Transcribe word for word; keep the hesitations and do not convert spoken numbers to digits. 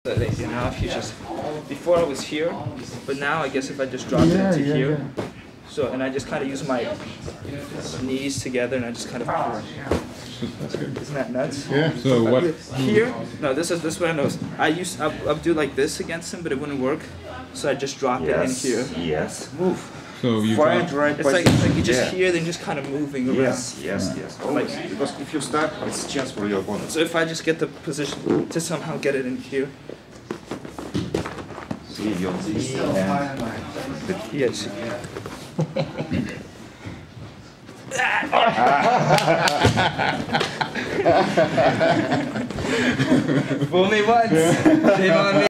So like, you know, if you just before I was here, but now I guess if I just drop yeah, it into yeah, here, yeah. so and I just kind of use my knees together and I just kind of. That's good. Isn't that nuts? Yeah. So what? Here, no. This is this is what I know. I used I would do like this against him, but it wouldn't work. So I just drop yes. it in here. Yes. Move. So you find drop. right. It's like, it's like you just yeah. here, then just kind of moving around. Yes, yes, yes. Always. Like, because if you start, it's a chance for your opponent. So if I just get the position to somehow get it in here. See your knee and the yes. Fool me once. Shame on me.